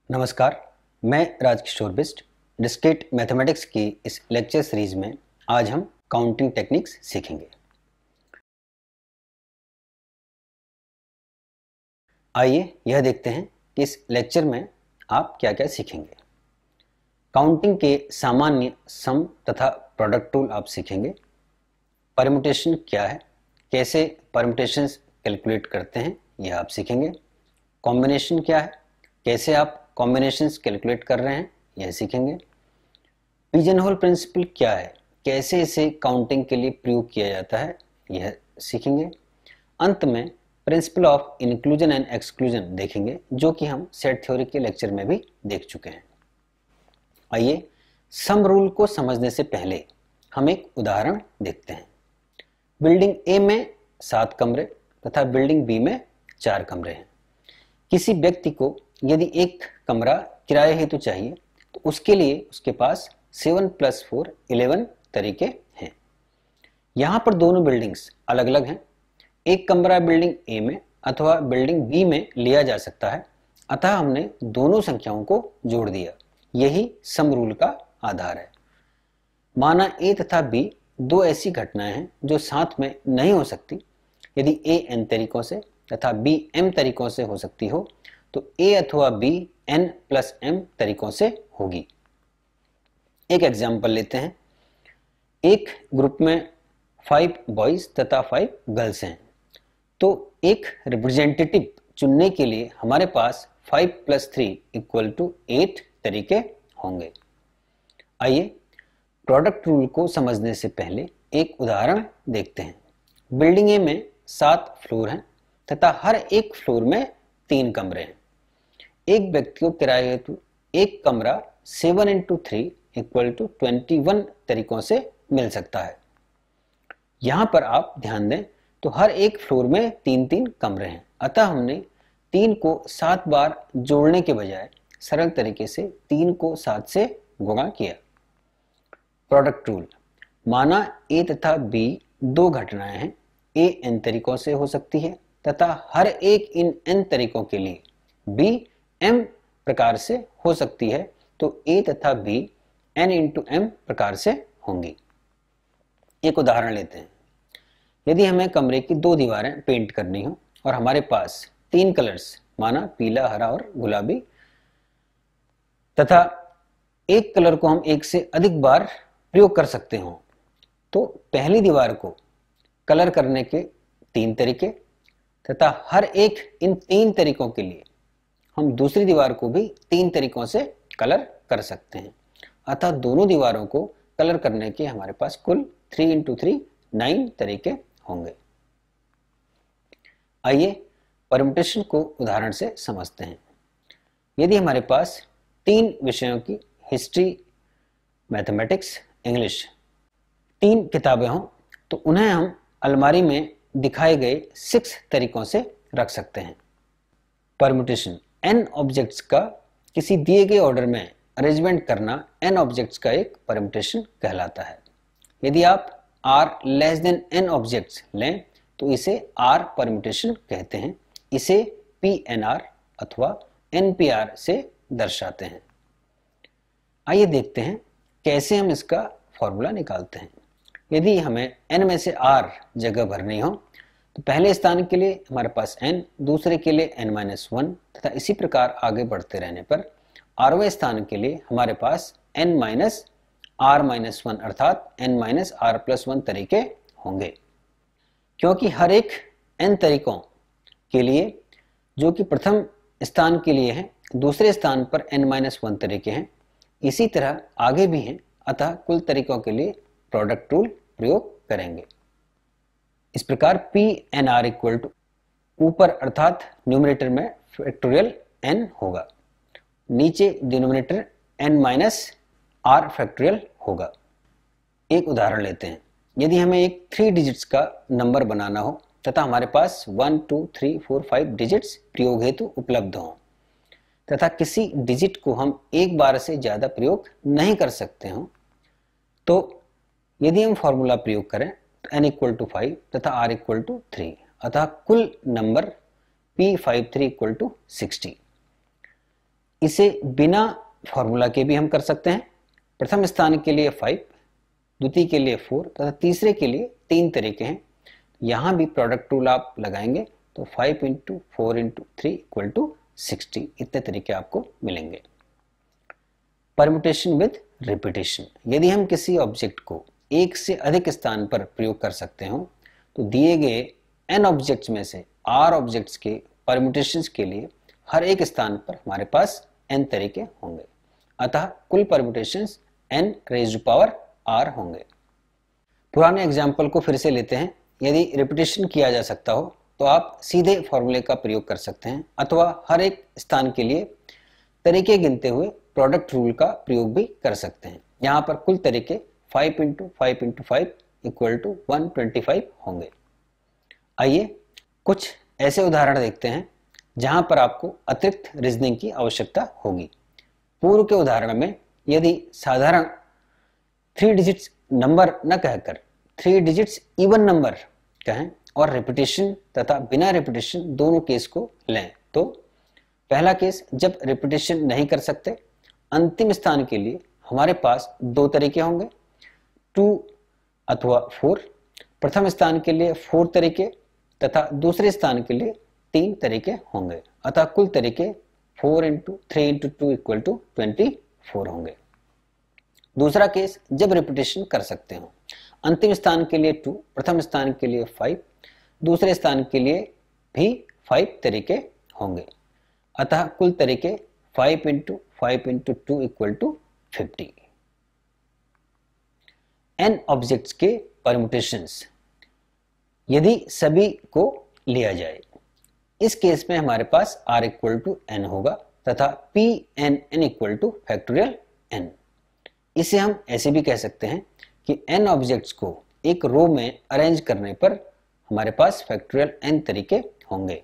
नमस्कार, मैं Rajkishore Bisht. Discrete mathematics की इस लेक्चर सीरीज में आज हम काउंटिंग टेक्निक्स सीखेंगे। आइए यह देखते हैं कि इस लेक्चर में आप क्या क्या सीखेंगे। काउंटिंग के सामान्य सम तथा प्रोडक्ट रूल आप सीखेंगे। परम्यूटेशन क्या है, कैसे परम्यूटेशंस कैलकुलेट करते हैं यह आप सीखेंगे। कॉम्बिनेशन क्या है, कैसे आप कॉम्बिनेशंस कैलकुलेट कर रहे हैं यह सीखेंगे। पिजन होल प्रिंसिपल क्या है, कैसे इसे काउंटिंग के लिए प्रयोग किया जाता है यह सीखेंगे। अंत में principle of inclusion and exclusion देखेंगे, जो कि हम सेट थ्योरी के लेक्चर में भी देख चुके हैं। आइए सम रूल को समझने से पहले हम एक उदाहरण देखते हैं। बिल्डिंग ए में 7 कमरे तथा बिल्डिंग बी में 4 कमरे हैं। किसी व्यक्ति को यदि एक कमरा किराए हेतु चाहिए तो उसके लिए उसके पास 7 + 4 11 तरीके हैं। यहाँ पर दोनों बिल्डिंग्स अलग अलग हैं। एक कमरा बिल्डिंग ए में अथवा बिल्डिंग बी में लिया जा सकता है, अतः हमने दोनों संख्याओं को जोड़ दिया। यही सम रूल का आधार है। माना ए तथा बी दो ऐसी घटनाएं हैं जो साथ में नहीं हो सकती। यदि ए n तरीकों से तथा बी m तरीकों से हो सकती हो तो a अथवा b n + m तरीकों से होगी। एक एग्जाम्पल लेते हैं। एक ग्रुप में 5 बॉयज तथा 5 गर्ल्स हैं, तो एक रिप्रेजेंटेटिव चुनने के लिए हमारे पास 5 + 3 = 8 तरीके होंगे। आइए प्रोडक्ट रूल को समझने से पहले एक उदाहरण देखते हैं। बिल्डिंग ए में 7 फ्लोर हैं तथा हर एक फ्लोर में 3 कमरे हैं। एक व्यक्ति को किराए हेतु एक कमरा 7 × 3 = 21 तरीकों से मिल सकता है। यहाँ पर आप ध्यान दें तो हर एक फ्लोर में 3-3 कमरे हैं, अतः हमने 3 को 7 बार जोड़ने के बजाय सरल तरीके से 3 को 7 से गुणा किया। प्रोडक्ट रूल, माना ए तथा बी दो घटनाएं हैं। ए n तरीकों से हो सकती है तथा हर एक इन n तरीकों के लिए b m प्रकार से हो सकती है, तो a तथा b n × m प्रकार से होंगी। एक उदाहरण लेते हैं। यदि हमें कमरे की 2 दीवारें पेंट करनी हो और हमारे पास 3 कलर्स माना पीला, हरा और गुलाबी तथा एक कलर को हम एक से अधिक बार प्रयोग कर सकते हो, तो पहली दीवार को कलर करने के 3 तरीके तथा हर एक इन 3 तरीकों के लिए हम दूसरी दीवार को भी 3 तरीकों से कलर कर सकते हैं। अतः दोनों दीवारों को कलर करने के हमारे पास कुल 3 × 3 9 तरीके होंगे। आइए परम्यूटेशन को उदाहरण से समझते हैं। यदि हमारे पास 3 विषयों की हिस्ट्री, मैथमेटिक्स, इंग्लिश 3 किताबें हों तो उन्हें हम अलमारी में दिखाए गए 6 तरीकों से रख सकते हैं। परम्यूटेशन, n ऑब्जेक्ट्स का किसी दिए गए ऑर्डर में अरेंजमेंट करना n ऑब्जेक्ट्स का एक परम्यूटेशन कहलाता है। यदि आप r <n ऑब्जेक्ट्स लें तो इसे r परम्यूटेशन कहते हैं। इसे PNR अथवा NPR से दर्शाते हैं। आइए देखते हैं कैसे हम इसका फॉर्मूला निकालते हैं। यदि हमें n में से r जगह भरनी हो तो पहले स्थान के लिए हमारे पास n, दूसरे के लिए n-1 तथा इसी प्रकार आगे बढ़ते रहने पर rवें स्थान के लिए हमारे पास n-r-1 अर्थात n-r+1 तरीके होंगे। क्योंकि हर एक n तरीकों के लिए जो कि प्रथम स्थान के लिए है, दूसरे स्थान पर n-1 तरीके हैं, इसी तरह आगे भी हैं, अतः कुल तरीकों के लिए प्रोडक्ट रूल प्रयोग करेंगे। इस प्रकार PNR = ऊपर अर्थात न्यूमरेटर में फैक्टोरियल n होगा, नीचे डिनोमिनेटर n-r फैक्टोरियल होगा। एक उदाहरण लेते हैं। यदि हमें एक 3 डिजिट्स का नंबर बनाना हो तथा हमारे पास 1 2 3 4 5 डिजिट्स प्रयोग हेतु उपलब्ध हों तथा किसी डिजिट को हम एक बार से ज्यादा प्रयोग नहीं कर सकते हों, तो यदि हम फॉर्मूला प्रयोग करें तो n = 5 तथा r = 3, अतः कुल नंबर P53 = 60। इसे बिना फॉर्मूला के भी हम कर सकते हैं। प्रथम स्थान के लिए 5, द्वितीय के लिए 4 तथा तीसरे के लिए 3 तरीके हैं। यहाँ भी प्रोडक्ट रूल आप लगाएंगे तो 5 × 4 × 3 = 60, इतने तरीके आपको मिलेंगे। परम्यूटेशन विद रिपीटेशन, यदि हम किसी ऑब्जेक्ट को एक से अधिक स्थान पर प्रयोग कर सकते हो तो दिए गए n ऑब्जेक्ट्स में से r ऑब्जेक्ट्स के परम्यूटेशंस के लिए हर एक स्थान पर हमारे पास n तरीके होंगे, अतः कुल परम्यूटेशंस n⁻r होंगे। पुराने एग्जाम्पल को फिर से लेते हैं। यदि रिपीटेशन किया जा सकता हो तो आप सीधे फॉर्मूले का प्रयोग कर सकते हैं अथवा हर एक स्थान के लिए तरीके गिनते हुए प्रोडक्ट रूल का प्रयोग भी कर सकते हैं। यहाँ पर कुल तरीके 5 × 5 × 5 = 125 होंगे। आइए कुछ ऐसे उदाहरण देखते हैं जहां पर आपको अतिरिक्त रीजनिंग की आवश्यकता होगी। पूर्व के उदाहरण में यदि साधारण 3 डिजिट्स नंबर न कहकर 3 डिजिट्स इवन नंबर कहें और रिपीटेशन तथा बिना रिपीटेशन दोनों केस को लें तो पहला केस, जब रिपीटेशन नहीं कर सकते, अंतिम स्थान के लिए हमारे पास 2 तरीके होंगे, 2 अथवा 4। प्रथम स्थान के लिए 4 तरीके तथा दूसरे स्थान के लिए 3 तरीके होंगे, अतः कुल तरीके 4 × 3 × 2 = 24 होंगे। दूसरा केस, जब रिपीटेशन कर सकते हो, अंतिम स्थान के लिए 2, प्रथम स्थान के लिए 5, दूसरे स्थान के लिए भी 5 तरीके होंगे, अतः कुल तरीके 5 × 5 × 2 = 50। n ऑब्जेक्ट्स के परम्यूटेशंस यदि सभी को लिया जाए, इस केस में हमारे पास r = n होगा तथा Pn = n। इसे हम ऐसे भी कह सकते हैं कि n ऑब्जेक्ट्स को एक रो में अरेंज करने पर हमारे पास n तरीके होंगे।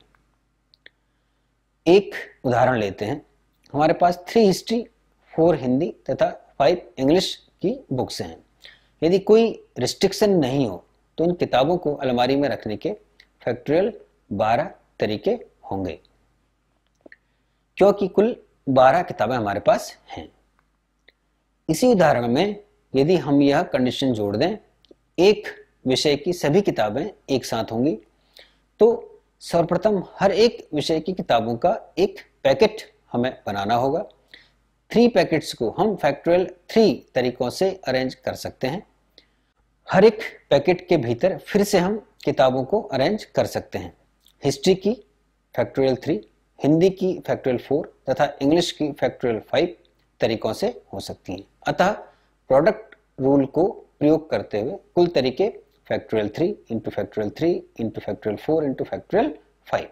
एक उदाहरण लेते हैं। हमारे पास 3 हिस्ट्री, 4 हिंदी तथा 5 इंग्लिश की बुक्स हैं। यदि कोई रिस्ट्रिक्शन नहीं हो तो इन किताबों को अलमारी में रखने के 12 तरीके होंगे, क्योंकि कुल 12 किताबें हमारे पास हैं। इसी उदाहरण में यदि हम यह कंडीशन जोड़ दें, एक विषय की सभी किताबें एक साथ होंगी, तो सर्वप्रथम हर एक विषय की किताबों का एक पैकेट हमें बनाना होगा। 3 पैकेट्स को हम 3 तरीकों से अरेंज कर सकते हैं। हर एक पैकेट के भीतर फिर से हम किताबों को अरेंज कर सकते हैं। हिस्ट्री की 3, हिंदी की 4 तथा इंग्लिश की 5 तरीकों से हो सकती हैं। अतः प्रोडक्ट रूल को प्रयोग करते हुए कुल तरीके 3 × 3 × 4 × 5।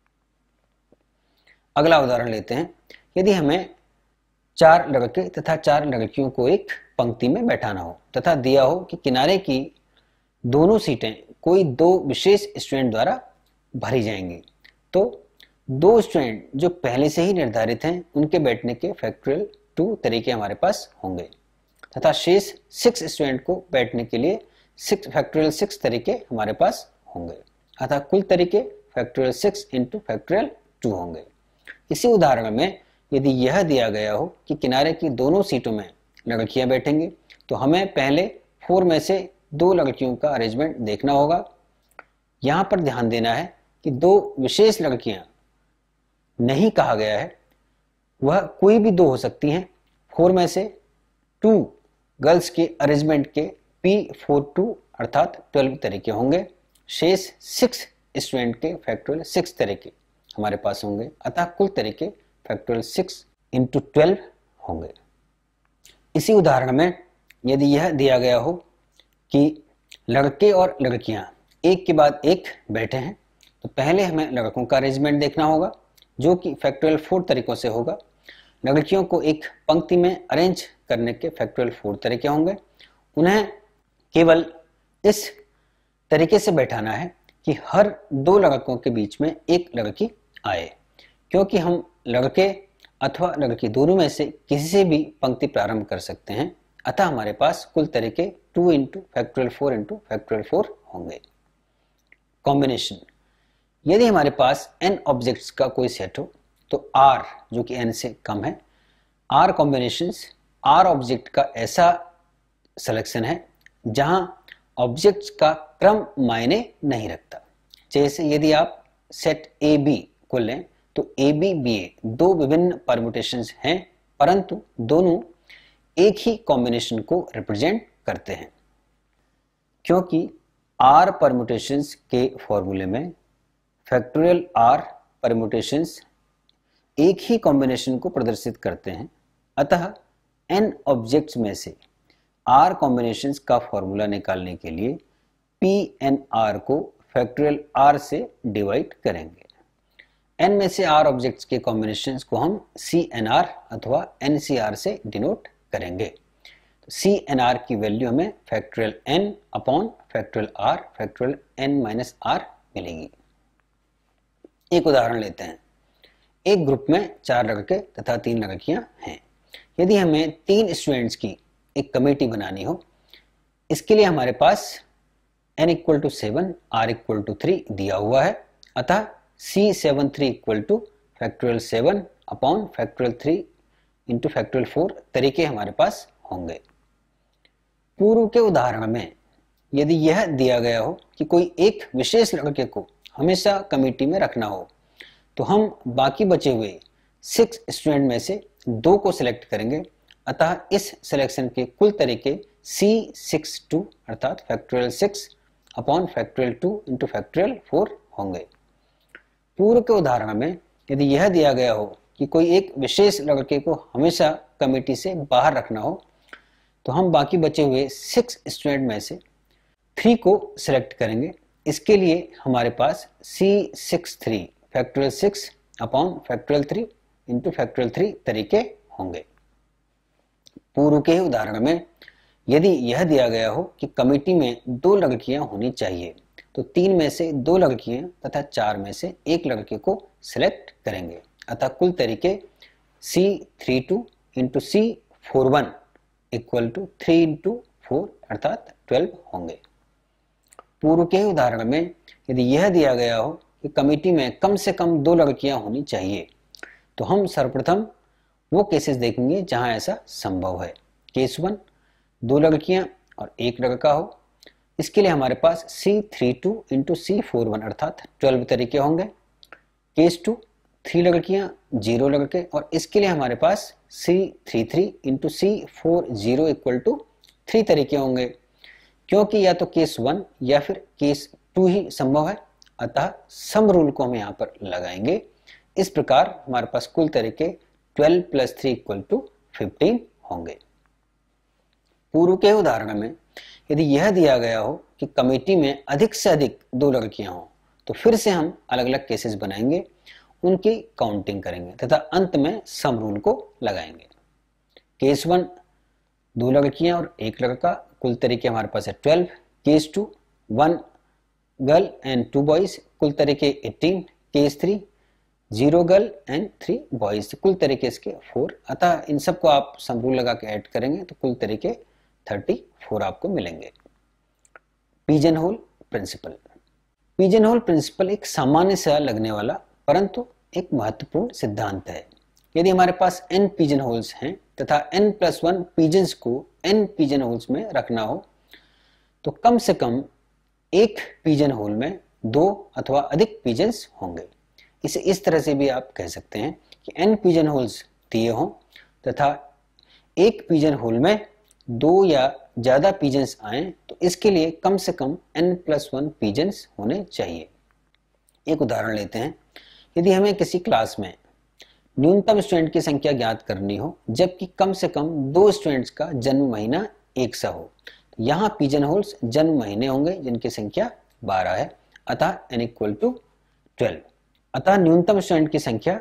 अगला उदाहरण लेते हैं। यदि हमें 4 लड़के तथा 4 लड़कियों को एक पंक्ति में बैठाना हो तथा दिया हो कि किनारे की दोनों सीटें कोई 2 विशेष स्टूडेंट द्वारा भरी जाएंगी, तो 2 स्टूडेंट जो पहले से ही निर्धारित हैं उनके बैठने के 2 तरीके हमारे पास होंगे तथा शेष 6 स्टूडेंट को बैठने के लिए 6 तरीके हमारे पास होंगे, अतः कुल तरीके 6 × 2 होंगे। इसी उदाहरण में यदि यह दिया गया हो कि किनारे की दोनों सीटों में लड़कियां बैठेंगी, तो हमें पहले 4 में से 2 लड़कियों का अरेंजमेंट देखना होगा। यहाँ पर ध्यान देना है कि 2 विशेष लड़कियां नहीं कहा गया है, वह कोई भी 2 हो सकती हैं। 4 में से 2 गर्ल्स के अरेंजमेंट के P42 अर्थात 12 तरीके होंगे, शेष 6 स्टूडेंट के 6 तरीके हमारे पास होंगे, अतः कुल तरीके 6 × 12 होंगे। इसी उदाहरण में यदि यह दिया गया हो कि लड़के और लड़कियां एक के बाद एक बैठे हैं, तो पहले हमें लड़कों का अरेंजमेंट देखना होगा जो कि 4 तरीकों से होगा। लड़कियों को एक पंक्ति में अरेंज करने के 4 तरीके होंगे। उन्हें केवल इस तरीके से बैठाना है कि हर 2 लड़कों के बीच में एक लड़की आए। क्योंकि हम लड़के अथवा लड़की दोनों में से किसी से भी पंक्ति प्रारंभ कर सकते हैं, अतः हमारे पास कुल तरीके 2 × 4 × 4 होंगे। कॉम्बिनेशन, यदि हमारे पास n ऑब्जेक्ट्स का कोई सेट हो तो R जो कि N से कम है। R कॉम्बिनेशंस R ऑब्जेक्ट का ऐसा सिलेक्शन है जहां ऑब्जेक्ट्स का क्रम मायने नहीं रखता। जैसे यदि आप सेट ए बी को लें तो ए बी बी ए दो विभिन्न परम्यूटेशंस हैं, परंतु दोनों एक ही कॉम्बिनेशन को रिप्रेजेंट करते हैं। क्योंकि R परम्यूटेशंस के फॉर्मूले में फैक्टोरियल R परम्यूटेशंस एक ही कॉम्बिनेशन को प्रदर्शित करते हैं, अतः n ऑब्जेक्ट्स में से R कॉम्बिनेशंस का फॉर्मूला निकालने के लिए PNR को फैक्टोरियल R से डिवाइड करेंगे। n में से R ऑब्जेक्ट्स के कॉम्बिनेशंस को हम CNR अथवा NCR से डिनोट करेंगे। तो CNR की वैल्यू हमें factorial n upon factorial R factorial n minus R मिलेगी। एक उदाहरण लेते हैं। एक ग्रुप में 4 लड़के तथा 3 लड़कियां हैं। यदि हमें 3 स्टूडेंट्स की एक कमेटी बनानी हो, इसके लिए हमारे पास n equal to 7 R equal to 3 दिया हुआ है, अतः C73 equal to factorial 7 upon factorial 3 into factorial 4 तरीके हमारे पास होंगे। पूर्व के उदाहरण में यदि यह दिया गया हो कि कोई एक विशेष लड़के को हमेशा कमेटी में रखना हो, तो हम बाकी बचे हुए 6 स्टूडेंट में से 2 को सिलेक्ट करेंगे, अतः इस सिलेक्शन के कुल तरीके C62 अर्थात factorial 6 upon factorial 2 into factorial 4 होंगे। पूर्व के उदाहरण में यदि यह दिया गया हो कि कोई एक विशेष लड़के को हमेशा कमेटी से बाहर रखना हो, तो हम बाकी बचे हुए 6 स्टूडेंट में से 3 को सिलेक्ट करेंगे। इसके लिए हमारे पास C63 factorial 6 upon factorial 3 into factorial 3 तरीके होंगे। पूर्व के उदाहरण में यदि यह दिया गया हो कि कमेटी में 2 लड़कियां होनी चाहिए, तो 3 में से 2 लड़कियां तथा 4 में से 1 लड़के को सिलेक्ट करेंगे, अतः कुल तरीके C32 into C41 equal to 3 into 4 अर्थात 12 होंगे। पूर्व के उदाहरण में यदि यह दिया गया हो कि कमेटी में कम से कम 2 लड़कियां होनी चाहिए, तो हम सर्वप्रथम वो केसेस देखेंगे जहां ऐसा संभव है। केस 1 2 लड़कियां और 1 लड़का हो, इसके लिए हमारे पास C32 इंटू C41 अर्थात 12 तरीके होंगे। केस 2 3 लड़कियां 0 लड़के, और इसके लिए हमारे पास C33 into C40 equal to 3 तरीके होंगे। क्योंकि या तो केस 1 या फिर केस 2 ही संभव है, अतः सम रूल को हम यहाँ पर लगाएंगे। इस प्रकार हमारे पास कुल तरीके 12 प्लस 3 इक्वल टू 15 होंगे। पूर्व के उदाहरण में यदि यह दिया गया हो कि कमेटी में अधिक से अधिक 2 लड़कियां हों, तो फिर से हम अलग अलग केसेस बनाएंगे, उनकी काउंटिंग करेंगे तथा अंत में सम रूल को लगाएंगे। केस 1 2 लड़कियां और 1 लड़का, कुल तरीके हमारे पास है 12। केस 2 1 गर्ल एंड 2 बॉयज, कुल तरीके 18। केस 3 0 गर्ल एंड 3 बॉयज, कुल तरीके इसके 4, अतः इन सबको आप सम रूल लगा के ऐड करेंगे तो कुल तरीके 34 आपको मिलेंगे। Pigeonhole principle. Pigeonhole principle एक सामान्य सा लगने वाला परंतु एक महत्वपूर्ण सिद्धांत है। यदि हमारे पास n पिजन होल्स हैं तथा n+1 पिजन्स को n पिजन होल्स में रखना हो, तो कम से कम एक पिजन होल में 2 अथवा अधिक पिजन्स होंगे। इसे इस तरह से भी आप कह सकते हैं कि n पिजन होल्स दिए हों तथा एक पिजन होल में 2 या ज्यादा पिजन्स आए, तो इसके लिए कम से कम n+1 पिजन्स होने चाहिए। एक उदाहरण लेते हैं। यदि हमें किसी क्लास में न्यूनतम स्टूडेंट की संख्या ज्ञात करनी हो, जबकि कम से कम 2 स्टूडेंट्स का जन्म महीना एक सा हो, तो यहाँ पिजन होल्स जन्म महीने होंगे जिनकी संख्या 12 है, अतः n इक्वल टू 12। अतः न्यूनतम स्टूडेंट की संख्या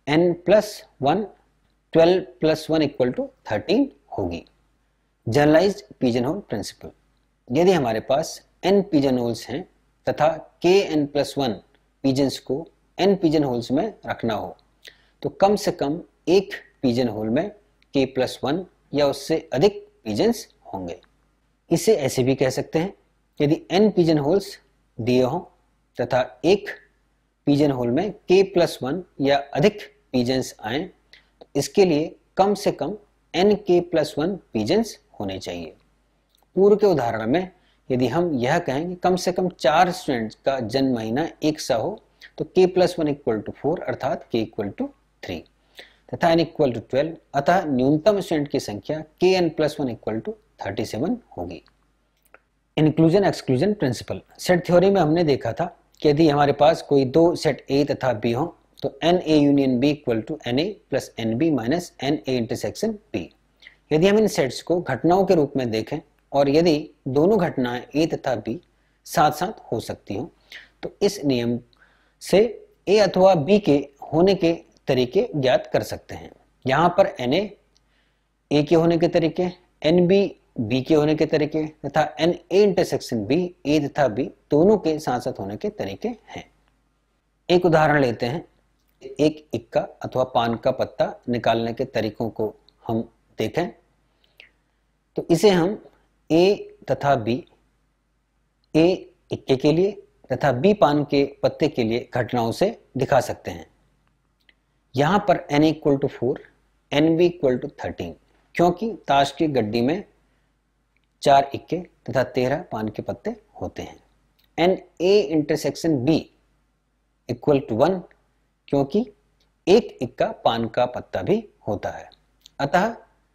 n+1 12 + 1 इक्वल टू 13 होगी। Generalised pigeonhole principle. यदि हमारे पास n पिजन होल्स हैं तथा kn+1 पिजन्स को n पिजन होल्स में रखना हो, तो कम से कम एक पिजन होल में k+1 या उससे अधिक पिजन्स होंगे। इसे ऐसे भी कह सकते हैं, यदि n पिजन होल्स दिए हों तथा एक पिजन होल में k+1 या अधिक पीजेंस आए तो इसके लिए कम से कम nk+1 पीजेंस होने चाहिए। पूर्व के उदाहरण में यदि हम यह कहें कि कम से कम 4 स्टूडेंट्स का जन्म महीना एक सा हो तो k+1 = 4 अर्थात k = 3 तथा n = 12 अतः न्यूनतम स्टूडेंट की संख्या kn+1 = 37 होगी। Inclusion exclusion principle. Set theory में हमने देखा था कि यदि हमारे पास कोई दो सेट A तथा B हो तो NA union B = NA + NB - NA intersection B। यदि हम इन सेट्स को घटनाओं के रूप में देखें और यदि दोनों घटनाएं A तथा B साथ साथ हो सकती हो तो इस नियम से A अथवा B के होने के तरीके ज्ञात कर सकते हैं। यहाँ पर NA A के होने के तरीके, NB B के होने के तरीके तथा NA इंटरसेक्शन B A तथा B दोनों के साथ साथ होने के तरीके हैं। एक उदाहरण लेते हैं। एक इक्का अथवा पान का पत्ता निकालने के तरीकों को हम देखें तो इसे हम A तथा B, A इक्के के लिए तथा B पान के पत्ते के लिए घटनाओं से दिखा सकते हैं। यहाँ पर NA = 4, NB = 13 क्योंकि ताश की गड्डी में 4 इक्के तथा 13 पान के पत्ते होते हैं। NA इंटरसेक्शन B = 1 क्योंकि एक इक्का पान का पत्ता भी होता है। अतः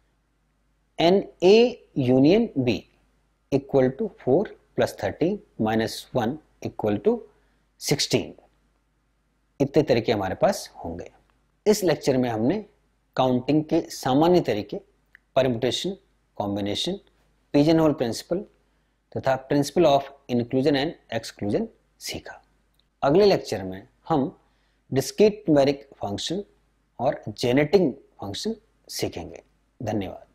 NA यूनियन B = 4 + 13 - 1 = 16। इतने तरीके हमारे पास होंगे। इस लेक्चर में हमने काउंटिंग के सामान्य तरीके, permutation, combination, pigeonhole principle तथा principle of inclusion and exclusion सीखा। अगले लेक्चर में हम डिस्क्रीट न्यूमेरिक फंक्शन और जेनेटिक फंक्शन सीखेंगे। धन्यवाद।